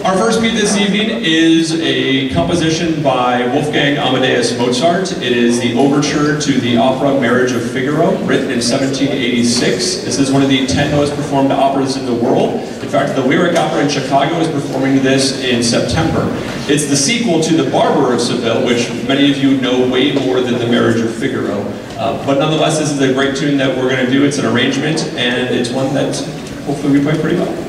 Our first piece this evening is a composition by Wolfgang Amadeus Mozart. It is the overture to the opera Marriage of Figaro, written in 1786. This is one of the 10 most performed operas in the world. In fact, the Lyric Opera in Chicago is performing this in September. It's the sequel to The Barber of Seville, which many of you know way more than the Marriage of Figaro. But nonetheless, this is a great tune that we're going to do. It's an arrangement, and it's one that hopefully we play pretty well.